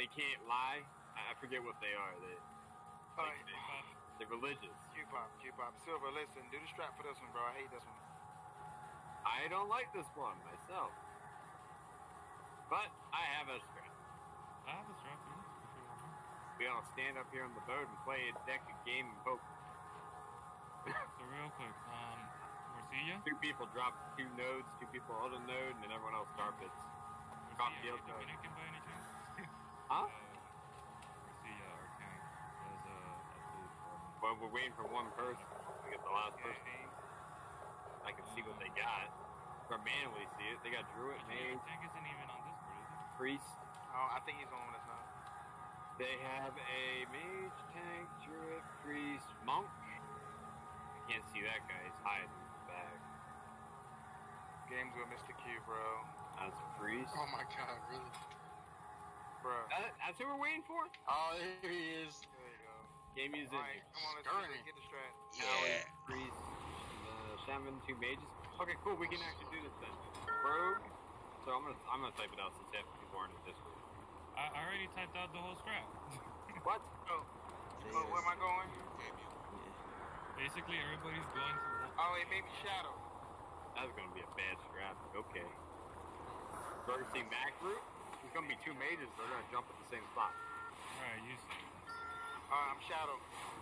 they can't lie. I forget what they are. They're religious. Q-pop. Silver, listen, do the strap for this one, bro. I hate this one. I don't like this one myself. But I have a strap. I have a strap, too. We all stand up here on the boat and play a deck of game and poker. So real quick, Marcia? 2 people drop 2 nodes, 2 people hold a node, and then everyone else tar pits. Marcia, are you Dominican by any chance? Huh? Marcia, our king, has a food problem. Well, we're waiting for one person. We get the last person. I can see what they got. Or manually see it. They got Druid, Mage. Tank isn't even on Discord, is it? Priest. Oh, I think he's the one that's not. They have a Mage, Tank, Druid, Priest, Monk. I can't see that guy. He's hiding in the back. Games with Mr. Q, bro. That's Priest. Oh my god, really? Bro. That's who we're waiting for? Oh, there he is. There you go. Game music. Alright, come on, let's get the strat. Yeah. Priest, Shaman, 2 mages. Okay, cool. We can actually do this then. Rogue. So I'm gonna type it out since half the people aren't in Discord. I already typed out the whole strap. What? Oh, where am I going? Basically, everybody's going to. Oh, it may be Shadow. That's gonna be a bad strap. Okay. First team back route. There's gonna be 2 mages. They're gonna jump at the same spot. Alright, you see. I'm Shadow.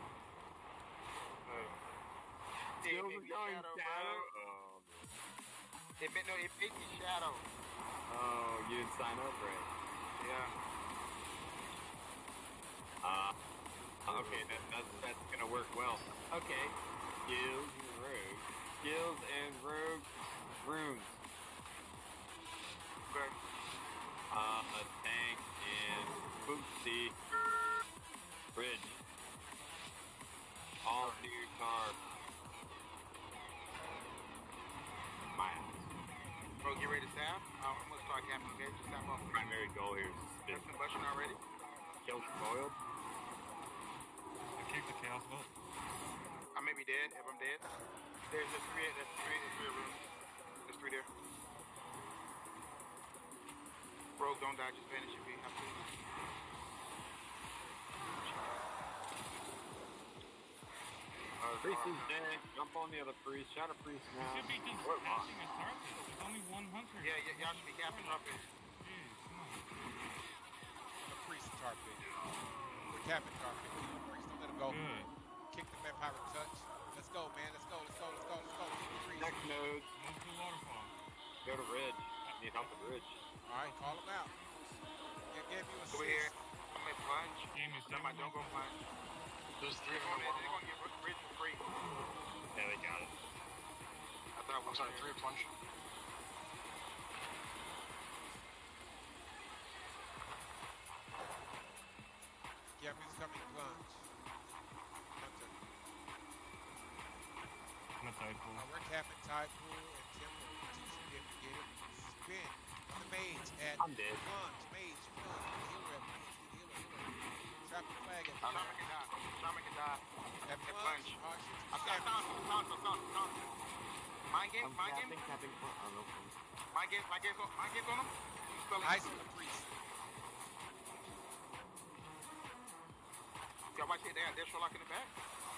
Still it going Shadow. Oh, it may be Shadow. Oh, you didn't sign up right. Yeah. Okay, that's gonna work well. Okay. Skills and rogue. Skills and rogue runes. Okay. A tank and Boopsie. Bridge. All new car. My house. Bro, get ready to stab. I'm gonna start capping, okay? Just stab off. Primary goal here is to spin. That's the button already. Kill spoiled. I kicked the chaos bolt. I may be dead if I'm dead. There's 3 rooms. There's 3 there. Rogue, don't die, just vanish if you have to. Priest is dead. Jump on the other priest. Shot a priest now. You should be just catching a tar pit. There's only 1 hunter. Yeah, y'all should be capping tar pit. Jeez, come on. The priest tar pit. We're capping tar pit. Priest, don't let him go. Good. Kick the vampire touch. Let's go, man. Let's go. Next nodes. Move to the waterfall. Go to Ridge. Need help with Ridge. Alright, call him out. Gave you a Over here. I'm gonna plunge. Game is Somebody don't go plunge. There's 3 They're of them. gonna get Ridge for free. Yeah, they got it. I thought I'm sorry, 3 plunge. Yeah, he's coming plunge. I'm a tide pool. We're capping tide pool and timber. Teach you if you get it. Spin. The mage at I'm dead. plunge. Mage, plunge. Healer. Trap the flag at Shaman can die. Shaman can die. At plunge. Oh, I found him. Mind game. Tapping. Oh, no. Mind game's on him. Ice on the priest. Y'all watch it. They're Sherlock in the back.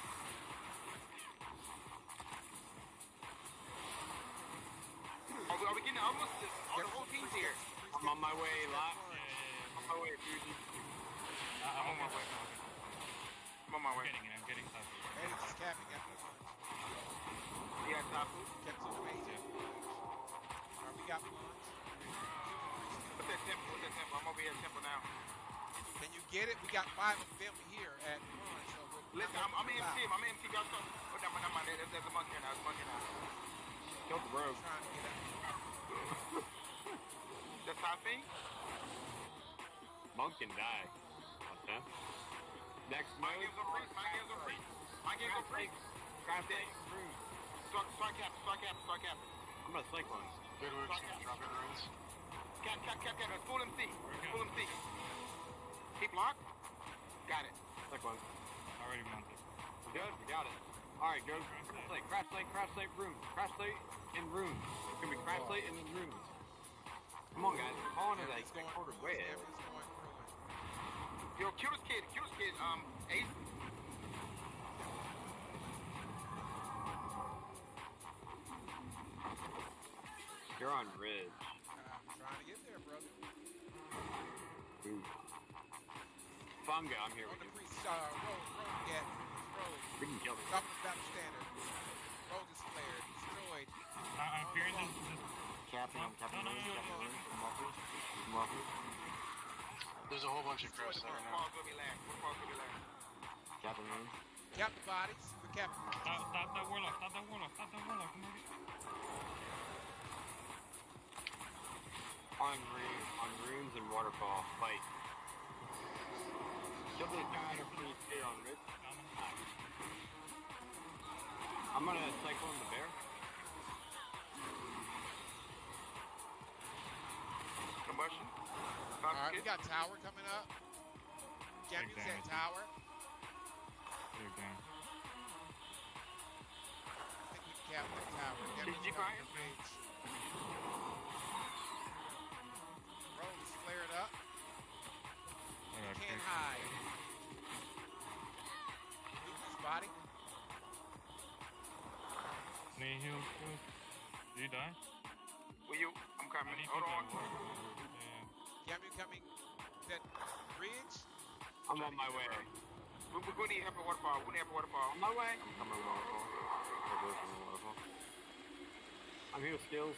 Are we getting almost the whole team's here? I'm on my way, Lot. I'm on my way, Fuji. I'm on my way. I'm on my way. I'm getting top food. Mage is capping at the You got top food? kept to the mage at Alright, we got plunge. What's that temple? I'm over here at temple now. Can you get it? We got 5 of them here at plunge. So listen, I'm in MC. I'm in MC. Y'all start. But never mind. There's a monk here now. Kill the rogue. Trying to get out. The top thing? Monk can die. Okay. Next My mode. game's on free. Craft it. Start capping. I'm gonna cyclone. Good work, drop it runes. Cap. Full MC. Keep locked. Got it. Cyclone. Already mounted. Good, we got it. Alright, go. Crash light, room. Crash light and room. It's gonna be crash light and then rooms. Come on, guys. We're calling it like 3/4 way. kill this kid. Ace. You're on ridge. I'm trying to get there, brother. Ooh. Funga, I'm here On with the you. priest, rogue, get. Rogue. We can kill this. Top of the battle standard. Rogue is flared. Destroyed. I'm fearing this. Capping No, rooms, capping no, rooms, no, capping no. rooms. Mufflers. Mufflers. There's a whole bunch of Destroy crafts the there now. waterfall's gonna be last. Waterfall's gonna be last. Capping rooms. Cap the bodies. We cap. Stop that warlock. Stop that warlock. Stop that warlock. Come on. On runes and waterfall. Fight. Kill this guy to please stay on ridge. I'm gonna cyclone the bear. Combustion. Alright, we got tower coming up. Can't use that damage. tower. Big damn. I think we can cap that tower. Can't Did use you that buy it? page. Rogue is flared up. I got Can't kicked. hide. Move his body. Knee heals, good. Did you die? Will you? I'm I coming. need Hold to on. Yeah. Camu coming. That bridge. I'm on my way. We're gonna need help at waterfall. We're gonna help at waterfall. On my way. I'm coming to waterfall. I'll go from the waterfall. I'm here with skills.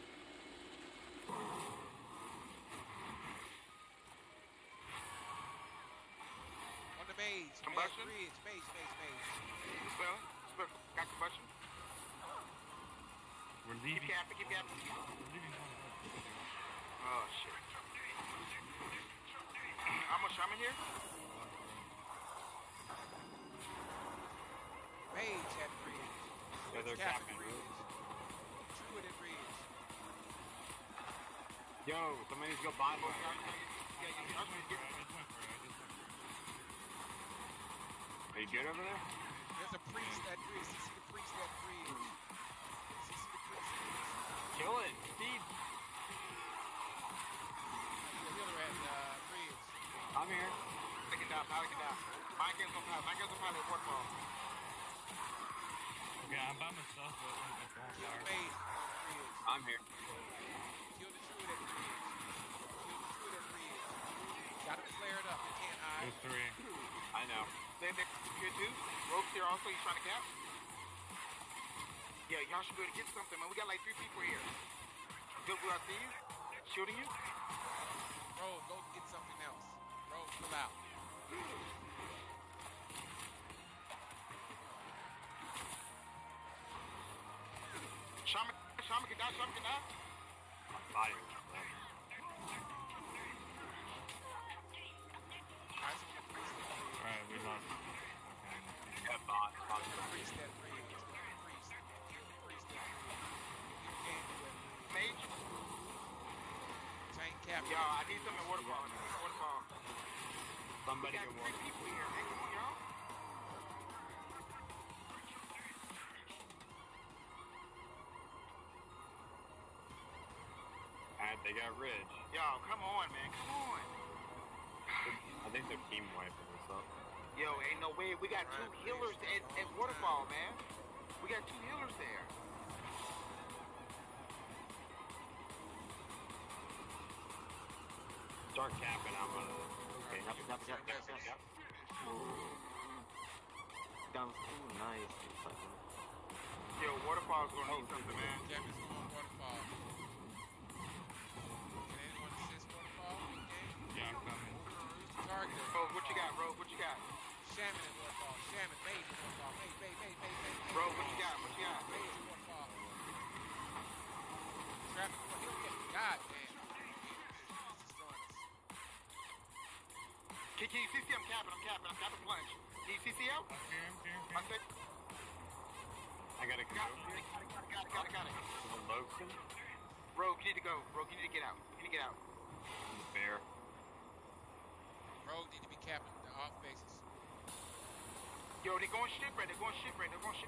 On the mage. Combustion? Bridge. Mage. Spell. Got combustion. We're Keep leaving. capping. Keep capping. We're leaving. Oh shit. How much shaman here? Mage at bridge. Yeah, they're Cap capping. bridge. Druid at bridge. Yo, somebody needs to go buy one. Yeah, you I just went for it. Are you good over there? There's a priest at bridge. CC the priest at bridge. CC the priest. Kill it, Steve. The healer at bridge. I'm here. Take it down. Take it down. Mine gets on pilot at waterfall. Okay, I'm by myself, but I'm Kill going the fire. mage on bridge. I'm here. Kill the druid at bridge. Kill the druid at bridge. Got him flared up. They can't hide. There's three. I know. Then they're here too. Rogue's here also. He's trying to cap. Yeah, y'all should be able to get something, man. We got like 3 people here. Good, I see you. Shooting you. Rogue, go get something else. Rogue, pull out. Shaman can die. Shaman can die. Body. Alright, so the priest at bridge. Alright, we lost. Okay. Got bots. Priest at bridge. Priest. Priest at bridge. You can't do that. Mage. Tank cap. Yo, I need some at waterfall. Waterfall. Somebody We can got walk. 3 people here. Hey, come on, y'all. And they got ridge. Y'all, come on, man. Come on. I think they're team wiping this up. Yo, ain't no way. We got 2 healers at waterfall, man. We got 2 healers there. Start capping. I'm gonna. Okay, cap. Down. Ooh, nice. Yo, waterfall's gonna need something, man. Cammy's going waterfall. Can anyone assist waterfall? Okay. Yeah, I'm coming. Target. Rogue, what you got, Rogue? What you got? Shaman at waterfall. Shaman. Mage at waterfall. Mage. Rogue, what you got? What you got? Mage at waterfall. Traffic. God damn. Jesus is throwing us. Can you CC? I'm capping. I'm capping plunge. Can you CC out? I'm here. I said, I gotta go. got it. Logan. Rogue, you need to go. Rogue, you need to get out. You need to get out. The bear. Rogue need to be capping the off bases. Yo, they're going shipwreck. I see it.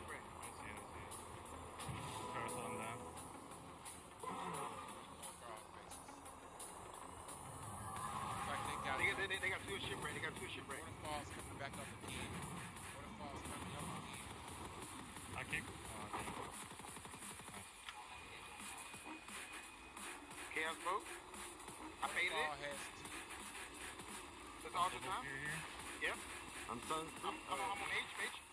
Curse on down. For off bases. Looks like they got They get They got two shipwreck. They got two shipwreck. Waterfall's coming back up again. Waterfall's coming up again. I kicked. Chaos boat. I painted Waterfall it. has two. That's all the time. Here. Yep. I'm stunned. I'm on H.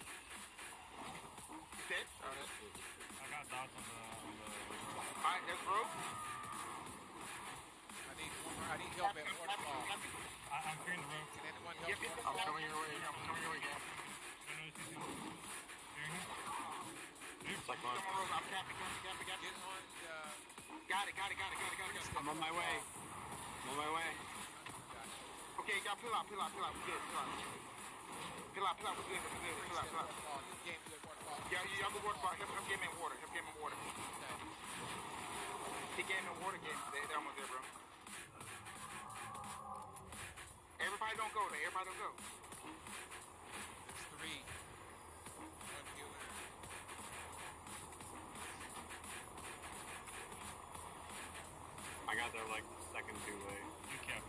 You dead? Alright. I got dots on the. Alright, that's Rogue. I need help at Waterfall. I'm clearing the road. Can anyone help Yep, yep. Waterfall? I'm coming your way. Gam. Like Come on, Rogue. I'm capping. Get on Got it. I'm on my way. Okay, y'all pull out. We're good. Pull out. We're good. Pull out. Waterfall. This game good Waterfall. Y'all go waterfall. Help game in water. He game in water game. They're almost there, bro. Everybody don't go there. It's 3. 1 healer. I got there like second two-way. You can't.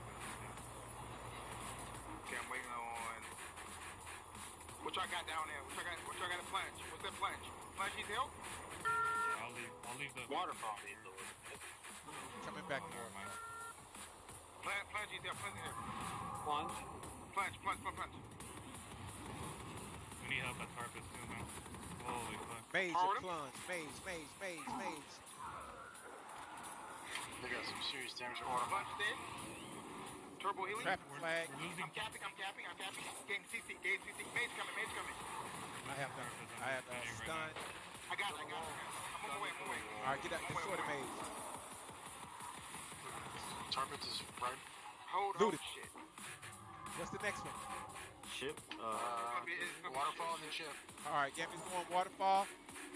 Okay, I'm waiting on. What y'all got down there? What y'all got to plunge? What's that plunge? Plunge needs help? Yeah, I'll leave the Waterfall needs the wood. Coming back Never more. mind. Plunge needs help. Plunge. Plunge. We need help at Tarpus too, man. Holy fuck. Maze Hold or him. plunge. Maze. They got some serious damage to water. Plunge dead. Turbo healing. Traffic flag. We're losing. I'm capping. Getting CC. Mage coming. I have stun. I got it. I'm on my way. Alright, get sort of maze. Tarpus is right. Hold Looted. on, shit. What's the next one? Ship. It's gonna be Waterfall and then ship. Alright, Gammy's going Waterfall.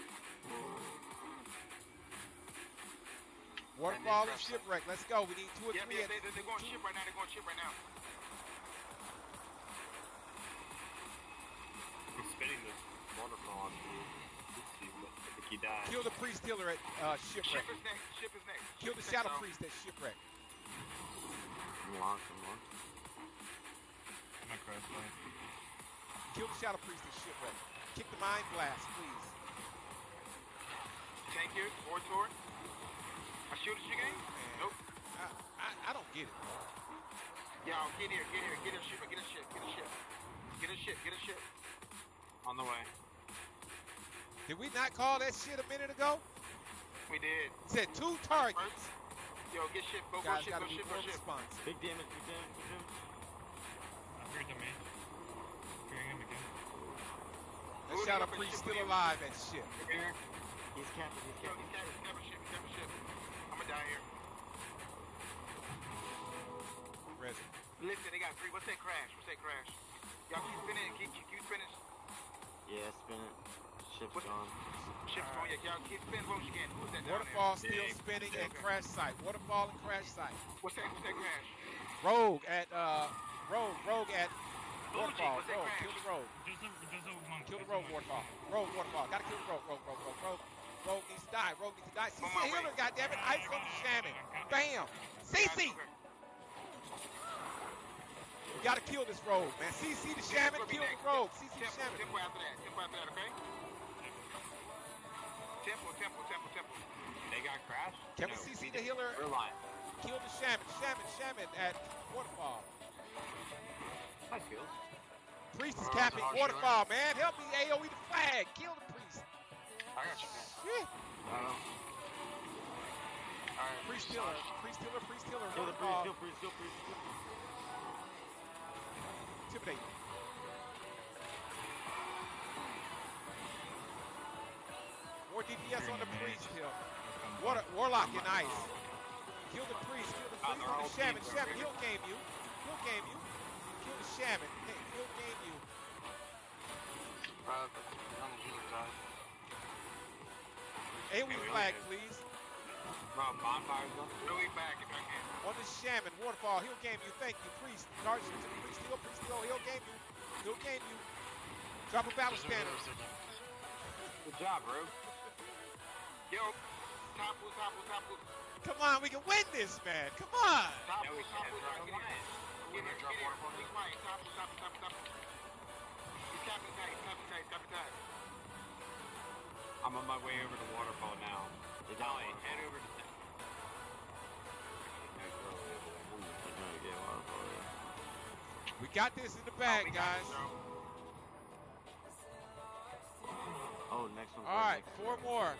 Waterfall and shipwreck. Let's go. We need 2 or 3. Yeah, they're going ship right now. He's spinning this waterfall on me. Let's see, but I think he died. Kill the priest healer at shipwreck. Ship is next. Kill the shadow priest at shipwreck. I'm locked. I'm not crash line. Kill the shadow priest at shipwreck. Kick the mind blast, please. Thank you. Forward sword. I shoot at you game? Nope. I don't get it. Y'all, get here. Get a ship. On the way. Did we not call that shit a minute ago? We did. It said 2 targets. Yo, get ship. Go Guys ship. gotta be more Ship. responsive. Big damage. I heard the main. Hearing him again. That shadow priest still alive at ship. Here. He's capping. Yo, he's never ship. I'm gonna die here. Resin. Listen, they got 3. What's that crash? Y'all keep spinning. Keep spinning. Yeah, spin it. Ship's gone. Ship's going. Yeah, y'all keep spinning. What was you getting? Who's that down Waterfall there? still spinning at crash site. Waterfall and crash site. What's that crash? Rogue at Rogue at Waterfall. what's that Rogue. crash? Kill the Rogue. Just a monk. Kill the Rogue Waterfall. Rogue Waterfall. Gotta kill the Rogue. Rogue needs to die. CC On my way. healer, goddammit. Ice on the shaman. Bam. CC. We gotta kill this Rogue, man. CC the shaman. Kill the Rogue. CC the shaman. Tempo after that, okay? Tempo. They got crashed? Can we CC the healer? We're lying. Kill the shaman at Waterfall. Nice kills. Priest is capping Waterfall, man. Help me AoE the flag. Kill the priest. I got you. Shit. Alright. Priest healer. Kill the Waterfall. priest. Intimidate. More DPS on the priest hill. Warlock in ice. Kill the priest. Kill the shaman. He'll game you. Kill the shaman. Hey, he'll game you. None of the healers died. AoE flag, please. Bro, bonfires up. Really back if I can. On the shaman, Waterfall, he'll game you. Thank you, priest. Guards to the priest hill, he'll game you. Drop a battle standard. Good job, bro. Yo, topple. Come on, we can win this, man. Come on. Yeah, we can. Bro. Get here, get here. He's right. Stop. He's capping tight. I'm on my way over to waterfall now. Head over to We got this in the bag, guys. Oh, next one. All right, 4 more.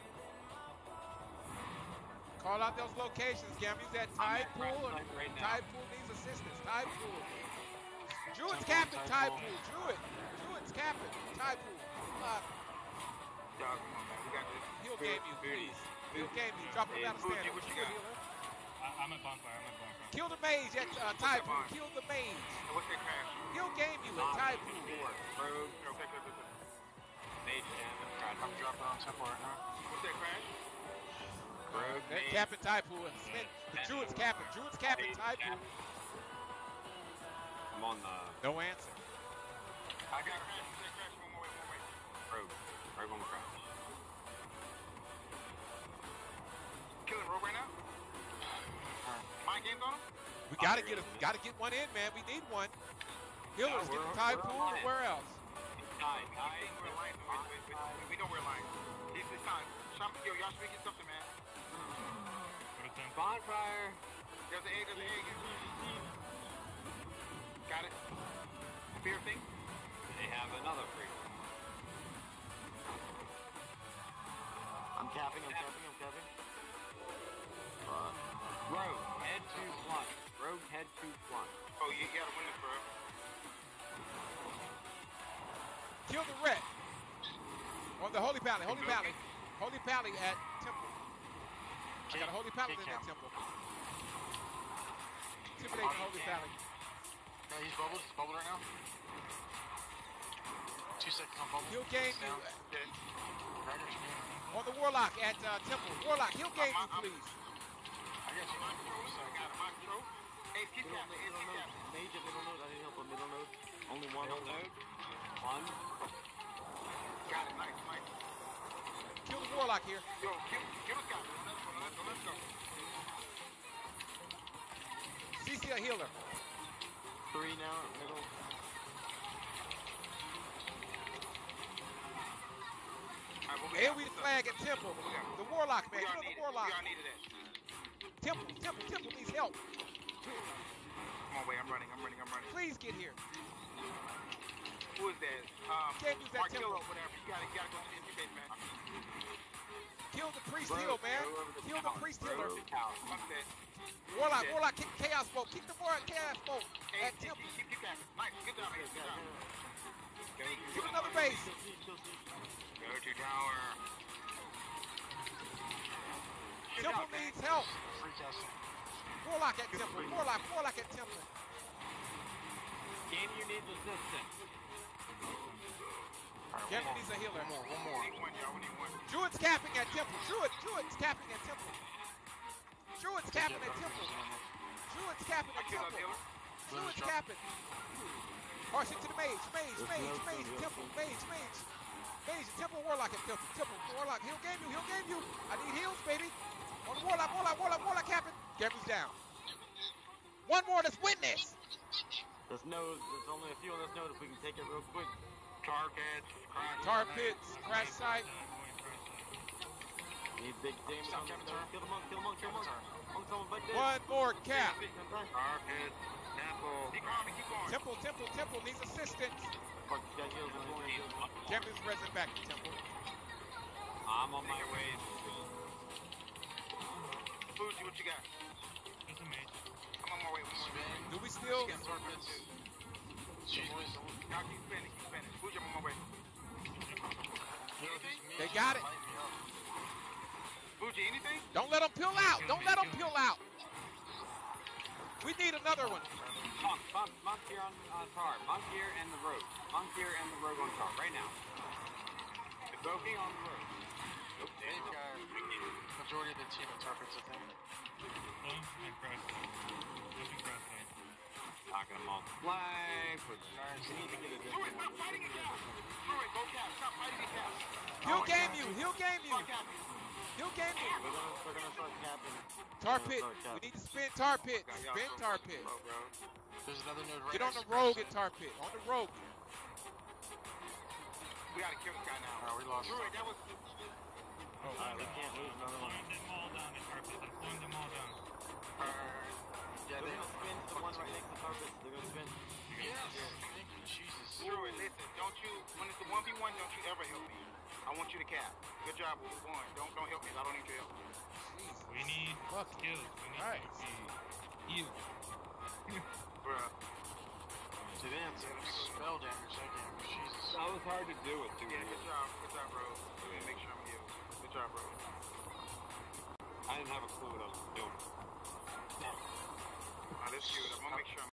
Call out those locations, Gammy's at Tide Pool. Tide Pool needs assistance. Tide Pool. Druid's capping Tide Pool. Druid's capping Tide Pool. Dog, come on, man. We got this. He'll game you, please. He'll game you. Drop him down the stand. What you got? I'm at bonfire. Kill the mage at Tide Pool. Kill the mage. What's that crash? He'll game you at Tide Pool. Rogue. Mage damage. I'm dropping on temple right now. What's that crash? Rogue. Mage. Capping Tide Pool. The Druid's capping. Tide Pool. I'm on the No answer. I got crash. What's that crash? One more way. Rogue. Rogue on crash. Killing Rogue right now? Mind games on him? We gotta get one in, man. We need one. Healers, get the Tide Pool. Where else? We know we're lying. He's time. Yo, y'all speaking something, man. Bonfire. There's an egg. Got it. Fear thing? They have another free. I'm capping. Rogue, head to plunge. Oh, you gotta win this, bro. Kill the red. On the Holy Pally. Holy Pally at Temple. I got a Holy Pally in that Temple. Intimidate the Holy Pally. No, he's bubbled. He's bubbled right now. 2 seconds on bubble. He'll game you. Okay. On the Warlock at Temple. Warlock, he'll game you, please. I got you. I got him. Control. Hey, keep capping. Mage at middle node. I need help on middle node. Only one Middle node. One. Got it. Nice. Kill the Warlock here. Yo, kill this guy. Let's go. CC a healer. 3 now. Middle. And we the flag at Temple. The Warlock, man. Kill the Warlock. Y'all needed that. Temple needs help. Come on, wait. I'm running. Please get here. Who is that? Can't use that Marquillo, Temple. whatever. You gotta go to the interface, man. Kill the priest heal, man. Kill the priest healer. Fuck that. Warlock, kick Chaos Bolt. Keep the Warlock Chaos Bolt Hey, at keep Temple. that. Nice. Good job, man. Good job. Give another base. Go to tower. Temple needs help. Free casting. Warlock at Temple. Warlock at Temple. Game, you need resistance. Alright, Gavin needs a healer. One more. We need one, y'all. We need one. Druid's capping at Temple. Druid's capping at Temple. Druid's capping at Temple. Druid's capping at Kill that Temple. healer. Druid's capping. Harsh into the mage. Temple. Mage. Temple Warlock at Temple. Warlock. He'll game you. I need heals, baby. On the Warlock capping. Gavin's down. One more. Let's win this. There's only a few on this node if we can take it real quick. Tar pits. Crash site. Need big damage on that node. Kill the monk. Monk's almost back there. One more cap. Tar pits. Temple. Keep going. Temple needs assistance. Fuck, you got heals. Gavin's resin back to Temple. I'm on my way. Fuji, what you got? Just a mage. I'm on my way. Do we still? Got tar pits. Y'all keep spinning. Fuji, I'm on my way. They got it. Fuji, anything? Don't let them peel out. We need another one. Monk here on tar. Monk here and the rogue. Monk here and the rogue on tar right now. The Goki on the rogue. They've got majority of the team at targets, I think. And crash site. Moving crash site. Knocking them off the flag. Guys, Druid, stop fighting it down. Druid, go cap. Stop fighting it down. He'll game you. Stop capping. He'll game you. We're gonna start capping. Tar pit. We need to spin tar pit. Okay, y'all Spin so tar fucking pit. slow, bro. There's another node right Get on the next to rogue us. at tar pit. On the rogue. We gotta kill this guy now. Alright, we lost him. Druid, that was. Alright, we can't lose another one. Slowing them all down, the carpet. I'm slowing them all down. Yeah, They're they gonna spin the one right next to the carpet. They're gonna spin. Yes. Thank you, Jesus. Druid, listen, don't you, when it's a 1v1, don't you ever help me. I want you to cap. Good job, we're going. Don't help me, I don't need your help. We need Fuck. skills. We need Alright. to be healed. Bruh. So they have spell damage, that damage. Jesus. That was hard to do with 2 Yeah, years. good job, bro. Make sure I'm healed. Good job, bro. I didn't have a clue what I was doing. That's good. I'm gonna make sure I'm